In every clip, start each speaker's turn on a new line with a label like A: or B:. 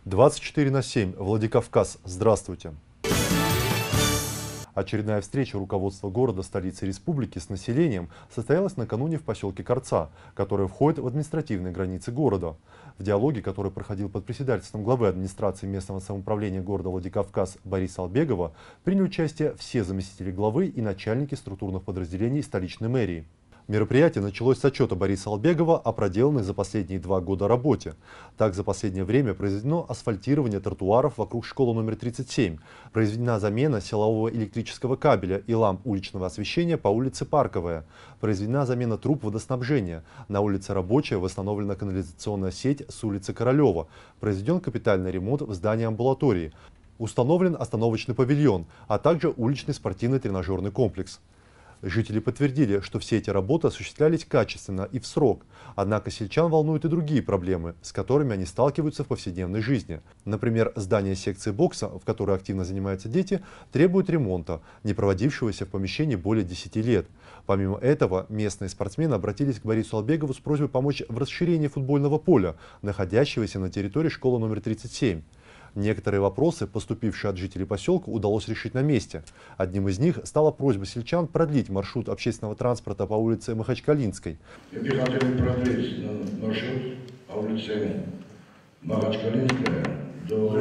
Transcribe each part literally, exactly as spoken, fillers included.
A: двадцать четыре на семь. Владикавказ. Здравствуйте. Очередная встреча руководства города, столицы республики, с населением состоялась накануне в поселке Корца, который входит в административные границы города. В диалоге, который проходил под председательством главы администрации местного самоуправления города Владикавказ Бориса Албегова, приняли участие все заместители главы и начальники структурных подразделений столичной мэрии. Мероприятие началось с отчета Бориса Албегова о проделанной за последние два года работе. Так, за последнее время произведено асфальтирование тротуаров вокруг школы номер тридцать семь, произведена замена силового электрического кабеля и ламп уличного освещения по улице Парковая, произведена замена труб водоснабжения, на улице Рабочая восстановлена канализационная сеть с улицы Королева, произведен капитальный ремонт в здании амбулатории, установлен остановочный павильон, а также уличный спортивный тренажерный комплекс. Жители подтвердили, что все эти работы осуществлялись качественно и в срок. Однако сельчан волнуют и другие проблемы, с которыми они сталкиваются в повседневной жизни. Например, здание секции бокса, в которой активно занимаются дети, требует ремонта, не проводившегося в помещении более десяти лет. Помимо этого, местные спортсмены обратились к Борису Албегову с просьбой помочь в расширении футбольного поля, находящегося на территории школы номер тридцать семь. Некоторые вопросы, поступившие от жителей поселка, удалось решить на месте. Одним из них стала просьба сельчан продлить маршрут общественного транспорта по улице Махачкалинской.
B: Мы бы хотели продлить маршрут по улице Махачкалинская до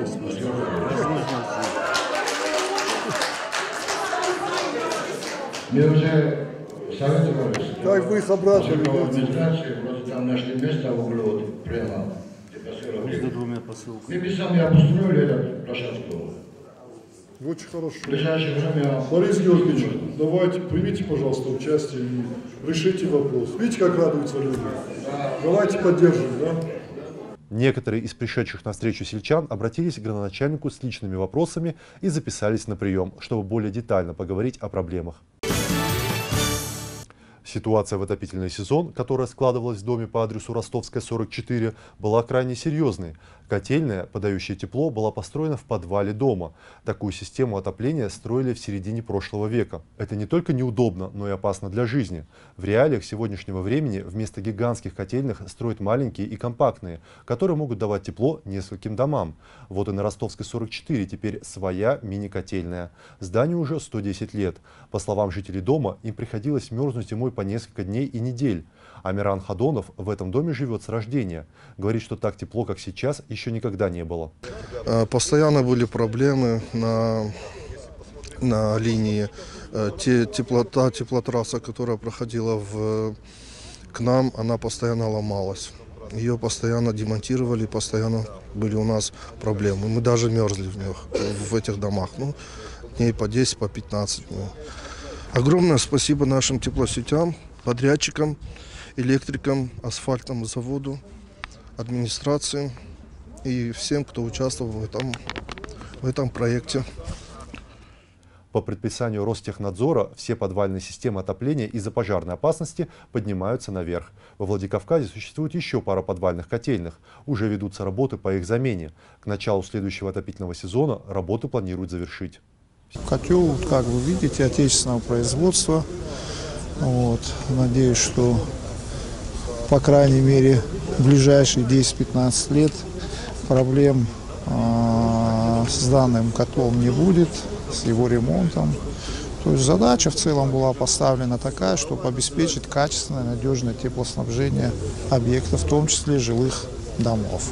B: Мы уже советовались.
C: Как вы их обратно
B: администрации, вроде там нашли место в углу, вот, прямо. Мы бы сами обустроили эту площадку.
C: Очень хорошо.
B: В ближайшее время...
C: Борис Георгиевич, давайте, примите, пожалуйста, участие и решите вопрос. Видите, как радуются люди? Да. Давайте поддержим, да?
A: Некоторые из пришедших на встречу сельчан обратились к градоначальнику с личными вопросами и записались на прием, чтобы более детально поговорить о проблемах. Ситуация в отопительный сезон, которая складывалась в доме по адресу Ростовская, сорок четыре, была крайне серьезной. Котельная, подающая тепло, была построена в подвале дома. Такую систему отопления строили в середине прошлого века. Это не только неудобно, но и опасно для жизни. В реалиях сегодняшнего времени вместо гигантских котельных строят маленькие и компактные, которые могут давать тепло нескольким домам. Вот и на Ростовской, сорок четыре теперь своя мини-котельная. Зданию уже сто десять лет. По словам жителей дома, им приходилось мерзнуть зимой по несколько дней и недель. Амиран Хадонов в этом доме живет с рождения. Говорит, что так тепло, как сейчас, еще никогда не было.
D: Постоянно были проблемы на, на линии. Те, теплота, теплотрасса, которая проходила в, к нам, она постоянно ломалась. Ее постоянно демонтировали, постоянно были у нас проблемы. Мы даже мерзли в них, в этих домах. Ну, дней по десять, по пятнадцать. Огромное спасибо нашим теплосетям, подрядчикам, электрикам, асфальтному заводу, администрации и всем, кто участвовал в этом, в этом проекте.
A: По предписанию Ростехнадзора все подвальные системы отопления из-за пожарной опасности поднимаются наверх. Во Владикавказе существует еще пара подвальных котельных. Уже ведутся работы по их замене. К началу следующего отопительного сезона работы планируют завершить.
E: Котел, как вы видите, отечественного производства. Вот. Надеюсь, что, по крайней мере, в ближайшие десять-пятнадцать лет проблем э, с данным котлом не будет, с его ремонтом. То есть задача в целом была поставлена такая, чтобы обеспечить качественное, надежное теплоснабжение объектов, в том числе жилых домов.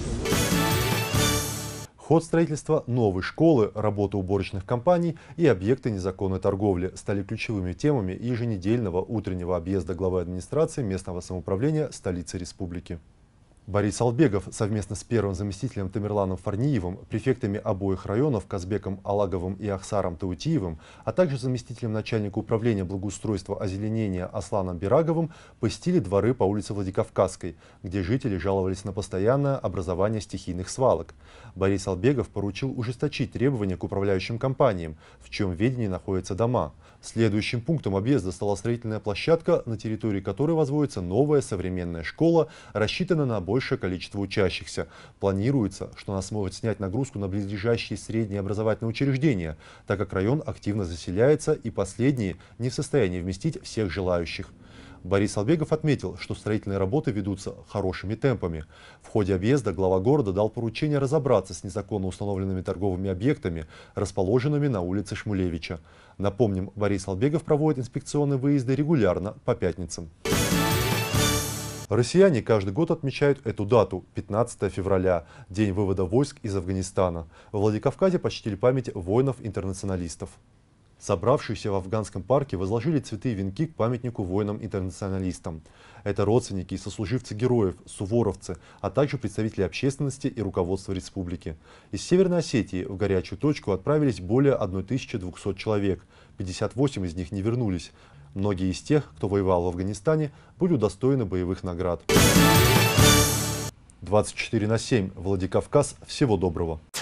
A: Ход строительства новой школы, работа уборочных компаний и объекты незаконной торговли стали ключевыми темами еженедельного утреннего объезда главы администрации местного самоуправления столицы республики. Борис Албегов совместно с первым заместителем Тамерланом Фарниевым, префектами обоих районов Казбеком Алаговым и Ахсаром Таутиевым, а также заместителем начальника управления благоустройства озеленения Асланом Бираговым посетили дворы по улице Владикавказской, где жители жаловались на постоянное образование стихийных свалок. Борис Албегов поручил ужесточить требования к управляющим компаниям, в чьем ведении находятся дома. Следующим пунктом объезда стала строительная площадка, на территории которой возводится новая современная школа, рассчитанная на большее количество учащихся. Планируется, что она сможет снять нагрузку на близлежащие средние образовательные учреждения, так как район активно заселяется и последние не в состоянии вместить всех желающих. Борис Албегов отметил, что строительные работы ведутся хорошими темпами. В ходе объезда глава города дал поручение разобраться с незаконно установленными торговыми объектами, расположенными на улице Шмулевича. Напомним, Борис Албегов проводит инспекционные выезды регулярно по пятницам. Россияне каждый год отмечают эту дату – пятнадцатое февраля, день вывода войск из Афганистана. В Владикавказе почтили память воинов-интернационалистов. Собравшиеся в афганском парке возложили цветы и венки к памятнику воинам-интернационалистам. Это родственники и сослуживцы героев, суворовцы, а также представители общественности и руководства республики. Из Северной Осетии в горячую точку отправились более тысячи двухсот человек, пятьдесят восемь из них не вернулись. Многие из тех, кто воевал в Афганистане, были удостоены боевых наград. двадцать четыре на семь. Владикавказ. Всего доброго.